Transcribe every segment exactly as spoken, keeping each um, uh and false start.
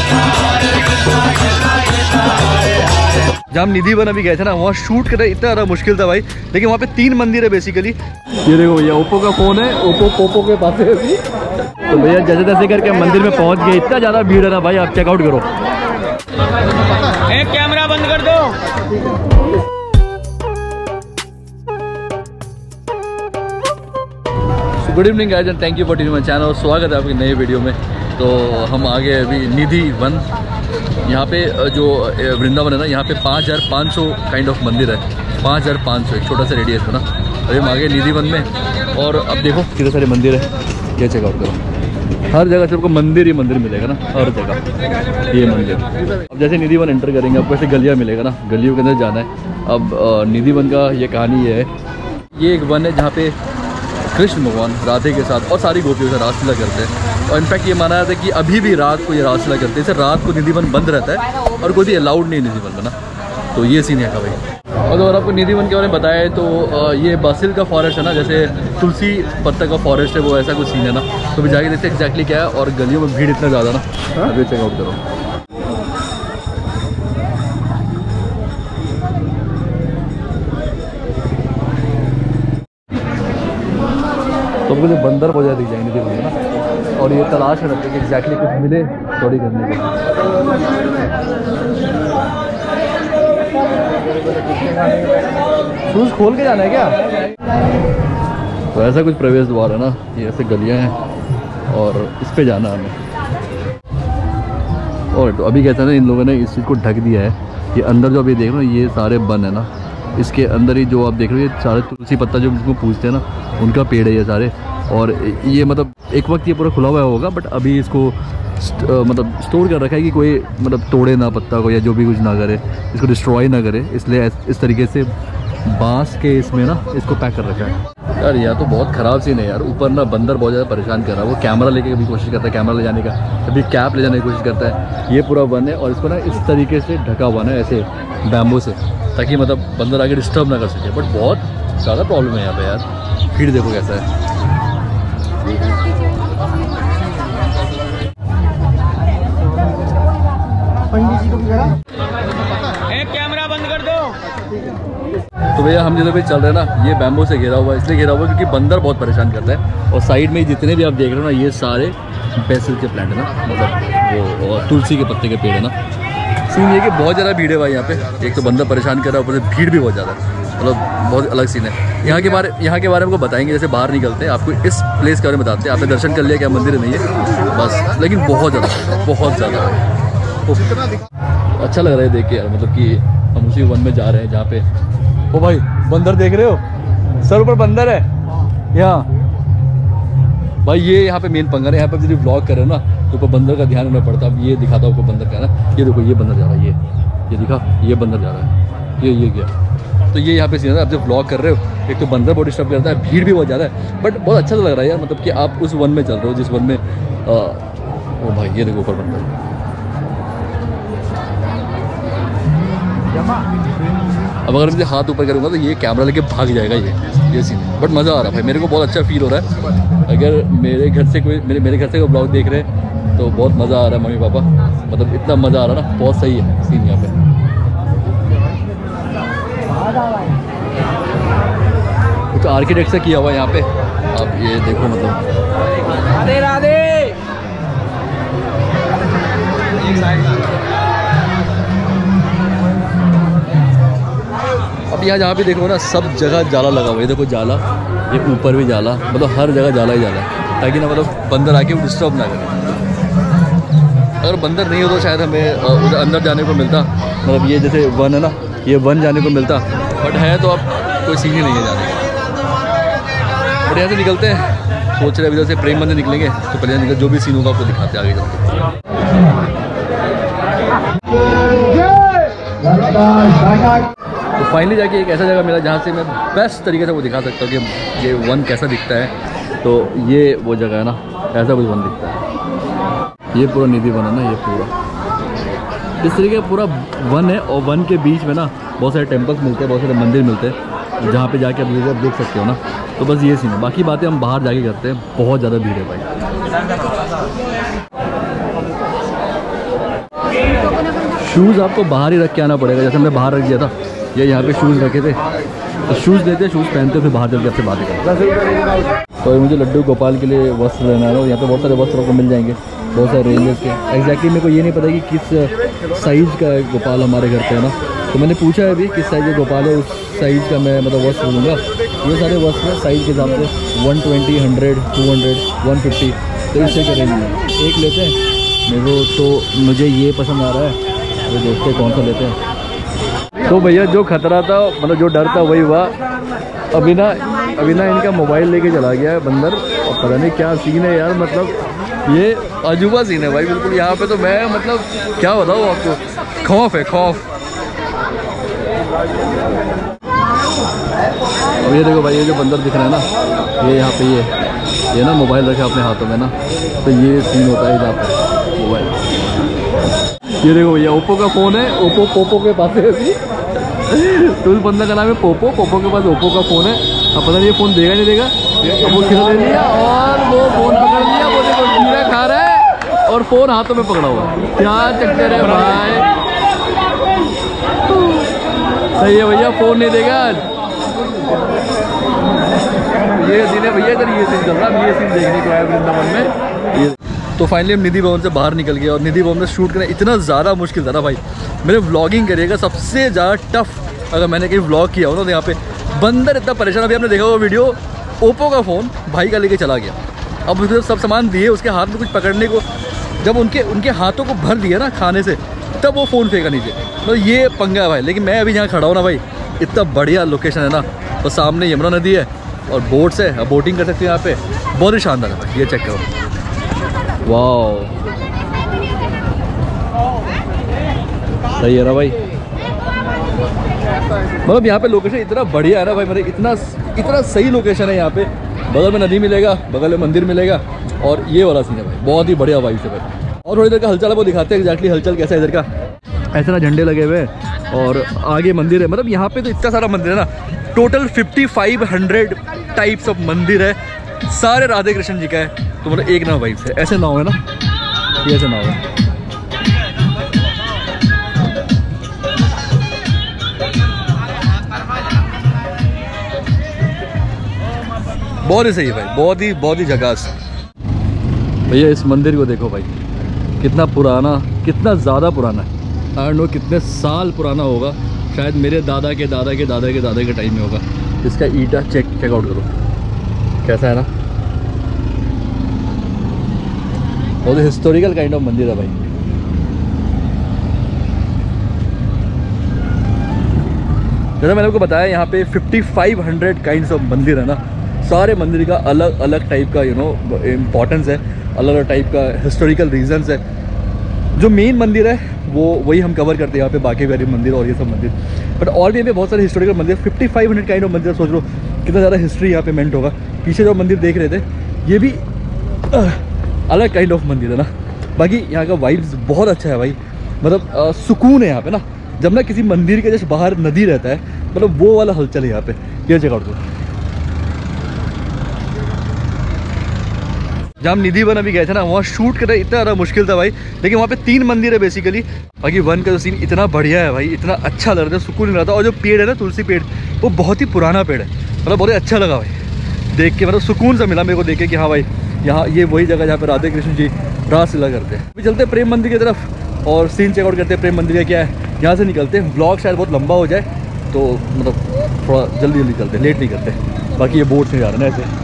जहाँ हम निधि वन अभी गए थे ना, वहाँ शूट करना इतना ज़्यादा मुश्किल था भाई, लेकिन वहाँ पे तीन मंदिर है बेसिकली। ये देखो भैया ओप्पो का फ़ोन है, ओप्पो पोपो के पास है अभी। तो भैया जैसे तैसे करके मंदिर में पहुँच गए। इतना ज़्यादा भीड़ है ना भाई, आप चेकआउट करो। एक कैमरा बंद कर दो। Good evening guys and thank you for tuning my channel. स्वागत है आपकी नई वीडियो में। तो हम आ गए अभी निधि वन। यहाँ पे जो वृंदावन है ना, यहाँ पे पाँच हज़ार पाँच सौ काइंड ऑफ मंदिर है। पाँच हज़ार पाँच सौ एक छोटा सा रेडियस में ना। अभी हम आ गए निधि वन में और अब देखो कितने सारे मंदिर है। ये चेकआउट करो, हर जगह से आपको मंदिर ही मंदिर मिलेगा ना, हर जगह ये मंदिर। अब जैसे निधि वन एंटर करेंगे आपको ऐसे गलियाँ मिलेगा ना, गलियों के अंदर जाना है। अब निधि वन का ये कहानी ये है, ये एक वन है जहाँ पे कृष्ण भगवान राधे के साथ और सारी गोपियों से रासलीला करते हैं। और इनफैक्ट ये माना जाता है कि अभी भी रात को ये रासलीला करते हैं। इसे रात को निधि वन बंद रहता है और कोई भी अलाउड नहीं निधि वन में ना। तो ये सीन है का भाई। और अगर आपको निधि वन के बारे में बताया तो ये बासिल का फॉरेस्ट है ना, जैसे तुलसी पत्ता का फॉरेस्ट है, वो ऐसा कुछ सीन है ना। तो भी जाके देखते एक्जैक्टली क्या है। और गलियों में भीड़ इतना ज़्यादा ना, अभी चेकआउट करो। तो मुझे बंदर हो जाए दिख जाएंगे निधि वन में ना। और ये तलाश है कि एग्जैक्टली कुछ मिले थोड़ी करने को। शूज खोल के जाना है क्या? तो ऐसा कुछ प्रवेश द्वार है ना, ये ऐसे गलियां हैं और इस पे जाना हमें। और तो अभी कहते हैं ना, इन लोगों ने इस चीज़ को ढक दिया है। ये अंदर जो अभी देख रहे हो ये सारे वन है ना, इसके अंदर ही जो आप देख रहे हो ये सारे तुलसी पत्ता जो जिसको पूछते हैं ना, उनका पेड़ है ये सारे। और ये मतलब एक वक्त ये पूरा खुला हुआ होगा, बट अभी इसको स्ट, आ, मतलब स्टोर कर रखा है कि कोई मतलब तोड़े ना पत्ता को या जो भी कुछ ना करे, इसको डिस्ट्रॉय ना करे। इसलिए इस तरीके से बांस के इसमें ना इसको पैक कर रखा है। यार यह तो बहुत ख़राब सीन है यार। ऊपर ना बंदर बहुत ज़्यादा परेशान कर रहा है। वो कैमरा लेके कभी कोशिश करता है, कैमरा ले जाने का, कभी कैप ले जाने की कोशिश करता है। ये पूरा वन है और इसको ना इस तरीके से ढका हुआ ना ऐसे बैम्बू से, ताकि मतलब बंदर आगे डिस्टर्ब ना कर सके। बट बहुत ज़्यादा प्रॉब्लम है यहाँ पे यार। भीड़ देखो कैसा है। एक कैमरा बंद कर दो। तो भैया हम जिधर भी चल रहे हैं ना, ये बैम्बू से घेरा हुआ है। इसलिए घेरा हुआ है क्योंकि बंदर बहुत परेशान करता है। और साइड में जितने भी आप देख रहे हो ना, ये सारे बेसिल के प्लांट है ना, मतलब वो तुलसी के पत्ते के पेड़ है ना। सीन ये कि बहुत ज़्यादा भीड़ है भाई यहाँ पे। एक तो बंदर परेशान कर रहा है, ऊपर से भीड़ भी बहुत ज़्यादा है। मतलब बहुत अलग सीन है। यहाँ के बारे यहाँ के बारे में आपको बताएंगे जैसे बाहर निकलते हैं, आपको इस प्लेस के बारे में बताते हैं। आपने दर्शन कर लिया क्या, मंदिर नहीं है बस, लेकिन बहुत ज़्यादा बहुत ज़्यादा अच्छा लग रहा है देख के यार। मतलब कि हम उसी वन में जा रहे हैं जहाँ पे, ओ भाई बंदर देख रहे हो, सर ऊपर बंदर है यहाँ भाई। ये यहाँ पे मेन पंगा है। यहाँ पे यदि व्लॉग कर रहे हो ना तो ऊपर बंदर का ध्यान रखना पड़ता है। अब ये दिखाता हूँ आपको बंदर का ना, ये देखो ये बंदर जा रहा है, ये ये दिखा, ये बंदर जा रहा है, ये ये गया। तो ये यहाँ पे सीन है, आप जब व्लॉग कर रहे हो, एक तो बंदर बहुत डिस्टर्ब करता है, भीड़ भी बहुत ज़्यादा है, बट बहुत अच्छा लग रहा है यार। मतलब कि आप उस वन में चल रहे हो जिस वन में आ, ओ भाई ये देखो ऊपर बंदर। अब अगर मुझे हाथ ऊपर करूँगा तो ये कैमरा लेके भाग जाएगा ये ये सीन है। बट मज़ा आ रहा है भाई, मेरे को बहुत अच्छा फील हो रहा है। अगर मेरे घर से कोई मेरे मेरे घर से कोई ब्लॉग देख रहे हैं तो बहुत मज़ा आ रहा है मम्मी पापा। मतलब इतना मज़ा आ रहा है ना, बहुत सही है सीन यहाँ पे। कुछ आर्किटेक्ट से किया हुआ है यहाँ पे, आप ये देखो। मतलब राधे राधे। अब यहाँ जहाँ भी देखो ना, सब जगह जाला लगा हुआ है। देखो जाला, ये ऊपर भी जाला, मतलब हर जगह जाला ही जाला है, ताकि ना मतलब बंदर आके वो डिस्टर्ब ना करे। अगर बंदर नहीं हो तो शायद हमें उधर अंदर जाने को मिलता। मतलब ये जैसे वन है ना, ये वन जाने को मिलता, बट है तो अब कोई सीन ही नहीं है जाने का। बट यहाँ से निकलते हैं, सोच रहे इधर से प्रेम मंदिर निकलेंगे तो पहले निकल जो भी सीन होगा आपको दिखाते आगे जाते। तो फाइनली जाके एक ऐसा जगह मिला जहाँ से मैं बेस्ट तरीके से वो दिखा सकता हूँ कि ये वन कैसा दिखता है। तो ये वो जगह है ना, ऐसा कुछ वन दिखता है। ये पूरा निधि वन है ना, ये पूरा इस तरीके का पूरा वन है। और वन के बीच में ना बहुत सारे टेम्पल्स मिलते हैं, बहुत सारे मंदिर मिलते हैं, जहाँ पे जाके आप देख सकते हो ना। तो बस ये सीन है, बाकी बातें हम बाहर जाके करते हैं। बहुत ज़्यादा भीड़ है भाई। शूज़ आपको बाहर ही रख के आना पड़ेगा, जैसे हमने बाहर रख दिया था, ये यहाँ पे शूज़ रखे थे, तो शूज़ लेते शूज़ पहनते फिर बाहर चल के आपसे बातें करते। तो मुझे लड्डू गोपाल के लिए वस्त्र लेना है, और यहाँ पे बहुत सारे वस्त्र आपको मिल जाएंगे, बहुत सारे रेंजेस के। एग्जैक्टली मेरे को ये नहीं पता कि किस साइज़ का गोपाल हमारे घर पे है ना, तो मैंने पूछा है अभी किस साइज़ का गोपाल है, उस साइज़ का मैं मतलब वस्त्र लूँगा। ये सारे वस्त्र साइज़ के हिसाब से one twenty, hundred, two hundred, one fifty, तो इससे क्या रेंज में एक लेते हैं। मेरे को तो मुझे ये पसंद आ रहा है, तो देखते हैं कौन सा लेते हैं। तो भैया जो खतरा था, मतलब जो डर था वही हुआ। अभी ना अभी ना इनका मोबाइल लेके चला गया है बंदर, और पता नहीं क्या सीन है यार, मतलब ये अजूबा सीन है भाई बिल्कुल। यहाँ पे तो मैं मतलब क्या बताऊँ आपको, खौफ है खौफ। अब ये देखो भाई, ये जो बंदर दिख रहा है ना, ये यहाँ पे ये ये ना मोबाइल रखा अपने हाथों में ना, तो ये सीन होता है जहाँ पर मोबाइल। ये देखो भैया ओप्पो का फ़ोन है, ओप्पो पोपो के पास है अभी तो उस बंदा का नाम है पोपो, पोपो के पास ओप्पो का फ़ोन है। अब पता नहीं ये फ़ोन देगा नहीं देगा, वो खिला ले लिया और वो फ़ोन पकड़ लिया, वो देखो कीड़ा खा रहा है और फ़ोन हाथों में पकड़ा हुआ है। क्या चक्कर है भाई, सही है भैया, फ़ोन नहीं देगा आज। ये दिन है भैया, इधर ये सीन चल रहा है, ये सीन देखने को आया वृंदावन में। ये तो फाइनली हम निधि भवन से बाहर निकल गए, और निधि भवन में शूट करना इतना ज़्यादा मुश्किल था ना भाई। मैंने व्लॉगिंग करिएगा सबसे ज़्यादा टफ अगर मैंने कहीं व्लॉग किया हो ना, तो यहाँ पे बंदर इतना परेशान। अभी आपने देखा होगा वीडियो, ओप्पो का फ़ोन भाई का लेके चला गया। अब उसने सब सामान दिए, उसके हाथ में कुछ पकड़ने को, जब उनके उनके हाथों को भर दिया ना खाने से, तब वो फ़ोन फेंका नीचे। मतलब ये पंगा है भाई। लेकिन मैं अभी यहाँ खड़ा हूँ ना भाई, इतना बढ़िया लोकेशन है ना, तो सामने यमुना नदी है और बोट्स है, अब बोटिंग कर सकते हैं यहाँ पे, बहुत ही शानदार है भाई। ये चेक करो, वाह सही है ना भाई। मतलब यहाँ पे लोकेशन इतना बढ़िया है ना भाई, मतलब इतना इतना सही लोकेशन है यहाँ पे। बगल में नदी मिलेगा, बगल में मंदिर मिलेगा, और ये वाला सीन है भाई, बहुत ही बढ़िया वाइब है भाई। और थोड़ी देर का हलचल है वो दिखाते हैं एग्जैक्टली हलचल कैसा है इधर का। ऐसे ना झंडे लगे हुए हैं और आगे मंदिर है। मतलब यहाँ पे तो इतना सारा मंदिर है ना, total fifty five hundred types of मंदिर है, सारे राधे कृष्ण जी का है। तो मतलब एक नाव वाइब है, ऐसे नाव है ना, ये ऐसे नाव है। बहुत ही सही है भाई, बहुत ही बहुत ही झकास। भैया इस मंदिर को देखो भाई, कितना पुराना, कितना ज़्यादा पुराना है। आई डोंट नो कितने साल पुराना होगा, शायद मेरे दादा के दादा के दादा के दादा के टाइम में होगा। इसका ईटा चेक चेकआउट करो कैसा है ना, बहुत हिस्टोरिकल काइंड ऑफ मंदिर है भाई। जैसा मैंने आपको बताया, यहाँ पे fifty five hundred kinds of मंदिर है ना, सारे मंदिर का अलग अलग टाइप का यू नो इम्पोर्टेंस है, अलग अलग टाइप का हिस्टोरिकल रीजंस है। जो मेन मंदिर है वो वही हम कवर करते हैं यहाँ पे, बाकी बिहारी मंदिर और ये सब मंदिर। बट और भी यहाँ पे बहुत सारे हिस्टोरिकल मंदिर, fifty five hundred kind of मंदिर। सोच लो कितना ज़्यादा हिस्ट्री यहाँ पे मेंट होगा। पीछे जो मंदिर देख रहे थे, ये भी आ, अलग काइंड ऑफ मंदिर है ना। बाकी यहाँ का वाइब्स बहुत अच्छा है भाई, मतलब सुकून है यहाँ पे ना। जब ना किसी मंदिर के जैसे बाहर नदी रहता है, मतलब वो वाला हलचल है यहाँ पे। ये चेकआउट करो। जहाँ हम निधि वन अभी गए थे ना, वहाँ शूट करना इतना ज़्यादा मुश्किल था भाई, लेकिन वहाँ पे तीन मंदिर है बेसिकली। बाकी वन का जो सीन इतना बढ़िया है भाई, इतना अच्छा लग रहा था, सुकून मिल रहा था। और जो पेड़ है ना, तुलसी पेड़, वो बहुत ही पुराना पेड़ है, मतलब बहुत ही अच्छा लगा भाई देख के, मतलब सुकून सा मिला मेरे को देख के कि हाँ भाई यहाँ ये वही जगह जहाँ पे राधे कृष्ण जी रास लीला करते हैं। अभी चलते हैं प्रेम मंदिर की तरफ और सीन चेकआउट करते हैं प्रेम मंदिर का क्या है। यहाँ से निकलते हैं, व्लॉग शायद बहुत लंबा हो जाए, तो मतलब थोड़ा जल्दी जल्दी चलते हैं, लेट नहीं करते। बाकी ये बोट से जा रहे हैं ऐसे।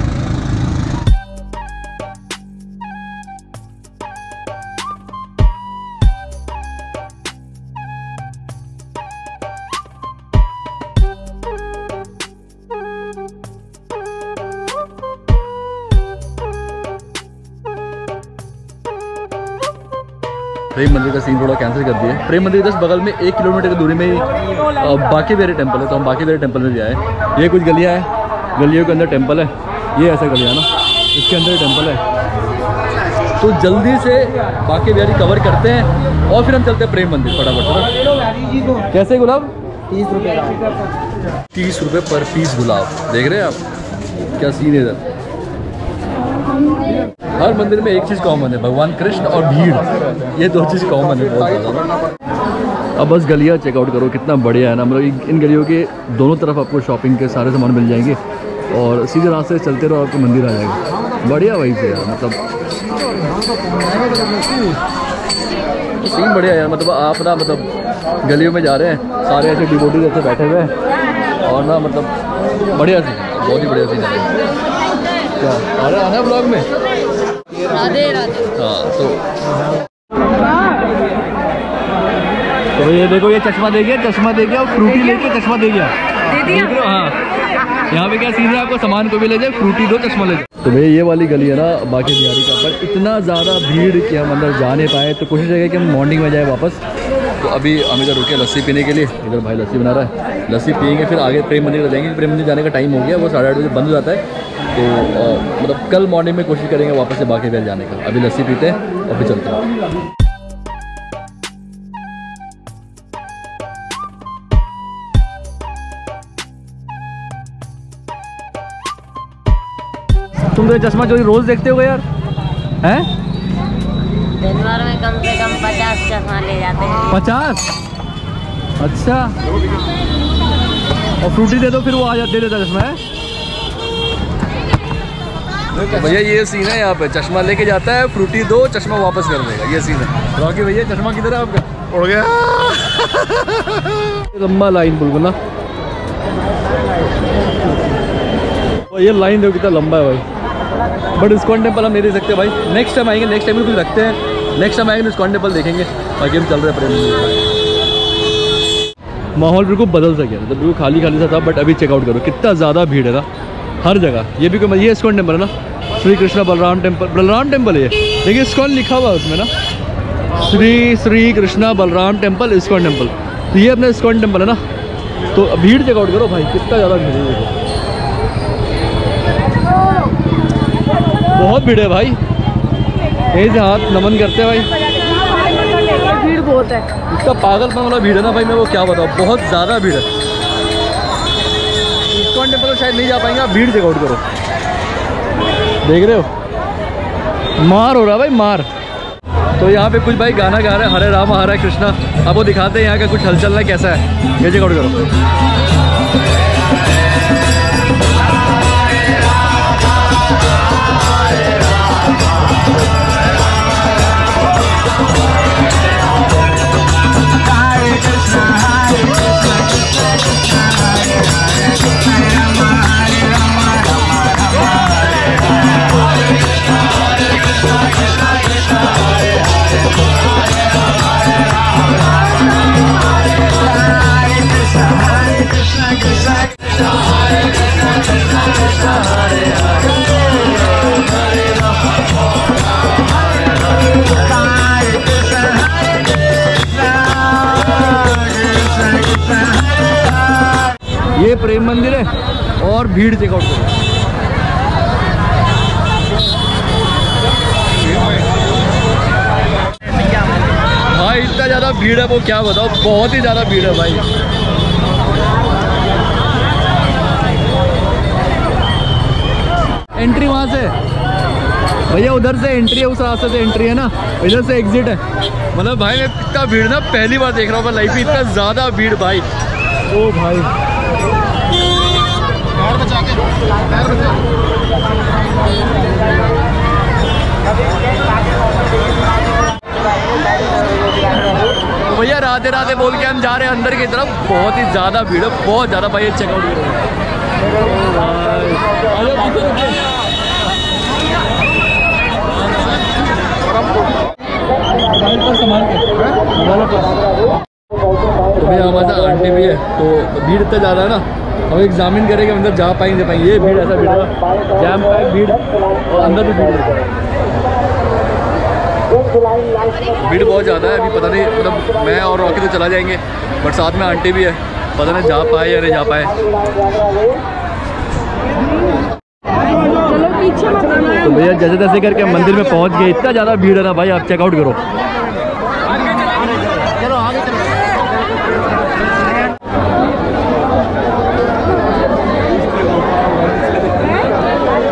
प्रेम मंदिर का सीन थोड़ा कैंसिल कर दिया। प्रेम मंदिर जस्ट बगल में एक किलोमीटर की दूरी में ही बाकी बेरे टेम्पल है, तो हम बाकी बेरे टेम्पल में भी आए। ये कुछ गलियाँ है, गलियों के अंदर टेम्पल है, ये ऐसा गलियाँ ना, इसके अंदर टेम्पल है। तो जल्दी से बाकी बेरी कवर करते हैं और फिर हम चलते हैं प्रेम मंदिर फटाफट। कैसे गुलाब? तीस रुपये तीस रुपये पर पीस गुलाब। देख रहे हैं आप क्या सीन है इधर। हर मंदिर में एक चीज़ कॉमन है, भगवान कृष्ण और भीड़, ये दो चीज़ कॉमन है बहुत ज़्यादा। अब बस गलियाँ चेकआउट करो, कितना बढ़िया है ना। मतलब इन गलियों के दोनों तरफ आपको शॉपिंग के सारे सामान मिल जाएंगे और सीधे रास्ते से चलते रहो आपको मंदिर आ जाएगा। बढ़िया वहीं से यार, मतलब सीन बढ़िया यार। मतलब आप ना मतलब गलियों में जा रहे हैं, सारे ऐसे डिवोटी जैसे बैठे हुए हैं और ना मतलब बढ़िया सीन, बहुत ही बढ़िया सीन है। क्या आ रहा है ब्लॉग में? राधे राधे। हाँ तो तो ये देखो, ये चश्मा दे गया, चश्मा दे गया और फ्रूटी लेके चश्मा दे गया। देख रहे हो? हाँ, यहाँ पे क्या सीन है, आपको सामान को भी ले जाए, फ्रूटी दो, चश्मा ले जाए। तो भैया ये वाली गली है ना बाकी बिहारी का, पर इतना ज़्यादा भीड़ कि हम अंदर जा नहीं पाए। तो कोशिश है कि हम मॉर्निंग में जाए वापस। तो अभी हम इधर रुके लस्सी पीने के लिए, इधर भाई लस्सी बना रहा है, लस्सी पियेंगे फिर आगे प्रेम मंदिर जाएंगे। प्रेम मंदिर जाने का टाइम हो गया, वो साढ़े आठ बजे बंद हो जाता है। तो आ, मतलब कल मॉर्निंग में कोशिश करेंगे वापस से बाकी बिहार जाने का। अभी लस्सी पीते हैं और फिर चलते हैं। तुम तो चश्मा चोरी रोज देखते हो यार, हैं? दिन भर में कम से कम पचास चश्मा ले जाते हैं। पचास? अच्छा, और फ्रूटी दे दो फिर वो आ जाते देता चश्मा है। भैया ये सीन है, यहाँ पे चश्मा लेके जाता है, फ्रूटी दो, चश्मा वापस कर देगा, ये सीन है। रॉकी भैया चश्मा किधर है आपका? उड़ गया। लंबा लाइन बिल्कुल ना, ये लाइन देखो कितना लंबा है भाई। बट इस्कॉन टेम्पल हम नहीं देख सकते भाई, नेक्स्ट टाइम आएंगे, नेक्स्ट टाइम कुछ रखते हैं, नेक्स्ट टाइम आएंगे इस्कॉन टेम्पल देखेंगे। बाकी हम चल रहे हैं प्रेम। माहौल बिल्कुल बदल सा गया, मतलब बिल्कुल खाली खाली सा था, बट अभी चेकआउट करो कितना ज़्यादा भीड़ है ना हर जगह। ये भी कोई, ये इस्कॉन टेम्पल है ना, श्री कृष्ण बलराम टेम्पल, बलराम टेम्पल है ये, देखिए इस्कॉन लिखा हुआ है उसमें ना, श्री श्री कृष्णा बलराम टेम्पल इस्कॉन टेम्पल। तो ये अपना इस्कॉन टेम्पल है ना। तो भीड़ चेकआउट करो भाई, कितना ज़्यादा भीड़ है, बहुत भीड़ है भाई। यही से हाथ नमन करते हैं भाई, भीड़ बहुत है, इसका पागलपन वाला भीड़ है ना भाई, मैं वो क्या बताऊँ, बहुत ज़्यादा भीड़ है। इस्कॉन टेम्पल तो शायद नहीं जा पाएंगे, आप भीड़ चेकआउट करो, देख रहे हो मार हो रहा भाई, मार। तो यहाँ पे कुछ भाई गाना गा रहे हैं, हरे राम हरे कृष्णा। अब वो दिखाते हैं यहाँ का कुछ हलचल है कैसा है, ये चेकआउट करो। ये प्रेम मंदिर है और भीड़ चेकआउट करो। भाई इतना ज़्यादा भीड़ है, वो क्या बताओ, बहुत ही ज़्यादा भीड़ है भाई। एंट्री वहाँ से भैया, उधर से एंट्री है, उस रास्ते से एंट्री है ना, इधर से एग्जिट है। मतलब भाई मैं इतना भीड़ ना पहली बार देख रहा हूँ लाइफ में, इतना ज़्यादा भीड़ भाई। ओ भाई पैर बचा के, पैर बचा। तो भैया राधे राधे बोल के हम जा रहे हैं अंदर की तरफ। बहुत ही ज़्यादा भीड़ है, बहुत ज़्यादा भाई। चेकआउट तो भैया हमारे साथ आंटी भी है, तो भीड़ इतना ज़्यादा है ना, हम एग्जामिन करेंगे अंदर जा पाएंगे पाएंगे। ये भीड़ ऐसा भीड़ है, जैम पैक भीड़, और अंदर भी भीड़ भीड़ बहुत ज़्यादा है। अभी पता नहीं, मतलब मैं और रॉकी तो चला जाएंगे, बट साथ में आंटी भी है, पता नहीं जा पाए या नहीं जा पाए। तो भैया जैसे तैसे करके मंदिर में पहुंच गए। इतना ज़्यादा भीड़ है ना भाई, आप चेकआउट करो। चलो आगे चलो।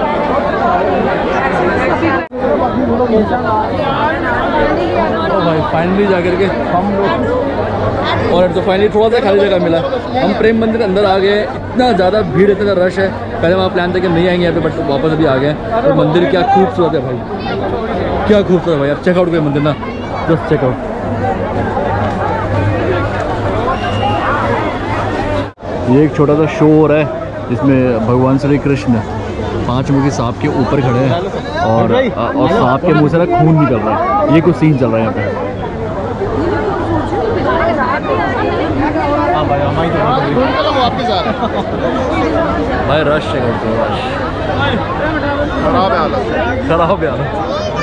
ओ भाई फाइनली जा करके हम लोग, और तो फाइनली थोड़ा सा खाली जगह मिला, हम प्रेम मंदिर अंदर आ गए। इतना ज़्यादा भीड़, इतना ज़्यादा रश है। पहले वहाँ प्लान था कि नहीं आएंगे यहाँ पे, बट वापस अभी आ गए। और मंदिर क्या खूबसूरत है भाई, क्या खूबसूरत है भाई। आप चेकआउट करें मंदिर ना, जस्ट चेकआउट। ये एक छोटा सा शो हो रहा है जिसमें भगवान श्री कृष्ण पांच मुखी सांप के ऊपर खड़े हैं और और सांप के मुंह से ना खून निकल रहा है। ये कुछ सीन चल रहा है यहाँ पे। भाई रश है, रश खराब है हालत, खराब है हालत।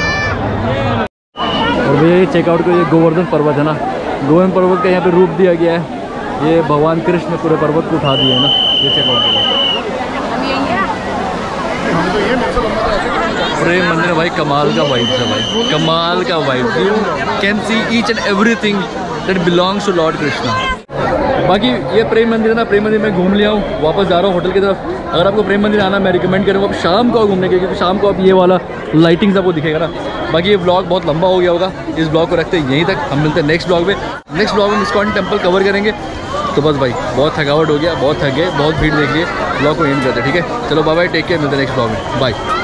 और भैया ये चेकआउट को, ये गोवर्धन पर्वत है ना, गोवर्धन पर्वत का यहाँ पे रूप दिया गया है। ये भगवान कृष्ण ने पूरे पर्वत को उठा दिया है ना, ये चेकआउट के। प्रेम मंदिर भाई कमाल का वाइब्स है भाई, कमाल का vibes. You can see each and everything that belongs to lord Krishna. बाकी ये प्रेम मंदिर है ना, प्रेम मंदिर में घूम लिया हूँ, वापस जा रहा हूँ होटल की तरफ। अगर आपको प्रेम मंदिर आना, मैं रिकमेंड करूँगा आप शाम को घूमने के, क्योंकि शाम को आप ये वाला लाइटिंग आपको दिखेगा ना। बाकी ये ब्लॉग बहुत लंबा हो गया होगा, इस ब्लॉग को रखते हैं यहीं तक। हम मिलते हैं नेक्स्ट ब्लॉग में। नेक्स्ट ब्लॉग में इस्कॉन टेम्पल कवर करेंगे। तो बस भाई बहुत थकावट हो गया, बहुत थक गए, बहुत भीड़ देख लिए, ब्लॉग को एंड करते हैं, ठीक है। चलो बाय बाय, टेक केयर, मिलते हैं नेक्स्ट ब्लॉग में, बाय।